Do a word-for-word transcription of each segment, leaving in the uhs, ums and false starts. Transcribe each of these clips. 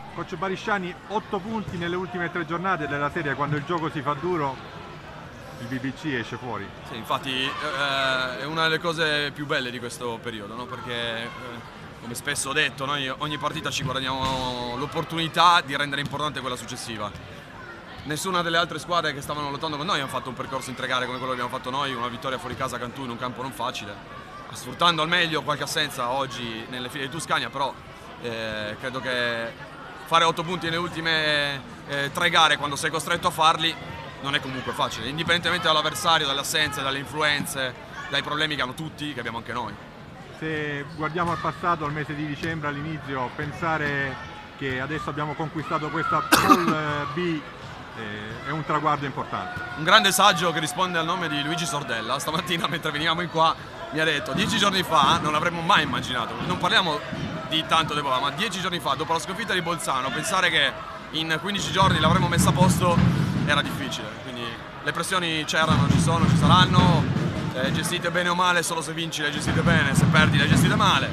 Coach Barisciani, otto punti nelle ultime tre giornate della serie, quando il gioco si fa duro il B B C esce fuori. Sì, infatti eh, è una delle cose più belle di questo periodo, no? Perché eh, come spesso ho detto, noi ogni partita ci guadagniamo l'opportunità di rendere importante quella successiva. Nessuna delle altre squadre che stavano lottando con noi hanno fatto un percorso in tre gare come quello che abbiamo fatto noi, una vittoria fuori casa a Cantù in un campo non facile, sfruttando al meglio qualche assenza oggi nelle file di Tuscania, però eh, credo che fare otto punti nelle ultime eh, tre gare quando sei costretto a farli non è comunque facile, indipendentemente dall'avversario, dalle assenze, dalle influenze, dai problemi che hanno tutti, che abbiamo anche noi. Se guardiamo al passato, al mese di dicembre, all'inizio, pensare che adesso abbiamo conquistato questa Pool B eh, è un traguardo importante. Un grande saggio che risponde al nome di Luigi Sordella, stamattina mentre venivamo in qua mi ha detto dieci giorni fa non l'avremmo mai immaginato, non parliamo di tanto tempo fa, ma dieci giorni fa, dopo la sconfitta di Bolzano, pensare che in quindici giorni l'avremmo messa a posto era difficile, quindi le pressioni c'erano, ci sono, ci saranno, eh, gestite bene o male, solo se vinci le gestite bene, se perdi le gestite male.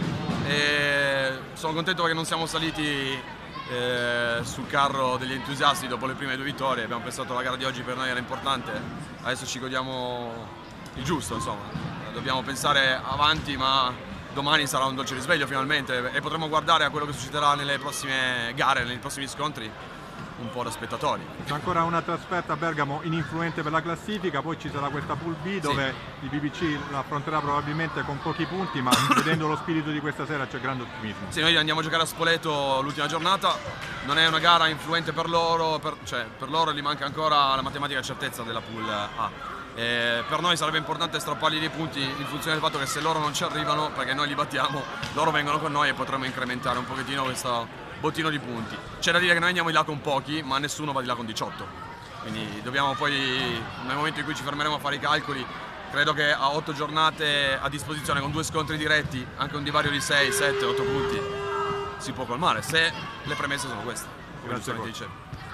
E sono contento che non siamo saliti eh, sul carro degli entusiasti dopo le prime due vittorie, abbiamo pensato che la gara di oggi per noi era importante, adesso ci godiamo il giusto, insomma, dobbiamo pensare avanti, ma domani sarà un dolce risveglio finalmente e potremo guardare a quello che succederà nelle prossime gare, nei prossimi scontri, un po' da spettatori. C'è ancora una trasferta a Bergamo ininfluente per la classifica, poi ci sarà questa Pool B dove sì, il B B C la affronterà probabilmente con pochi punti, ma vedendo lo spirito di questa sera c'è grande ottimismo. Sì, noi andiamo a giocare a Spoleto l'ultima giornata, non è una gara influente per loro, per, cioè per loro gli manca ancora la matematica certezza della Pool A. E per noi sarebbe importante strappargli dei punti in funzione del fatto che se loro non ci arrivano, perché noi li battiamo, loro vengono con noi e potremo incrementare un pochettino questo bottino di punti. C'è da dire che noi andiamo di là con pochi, ma nessuno va di là con diciotto. Quindi dobbiamo poi, nel momento in cui ci fermeremo a fare i calcoli, credo che a otto giornate a disposizione con due scontri diretti, anche un divario di sei, sette, otto punti, si può colmare, se le premesse sono queste, come giustamente dicevo.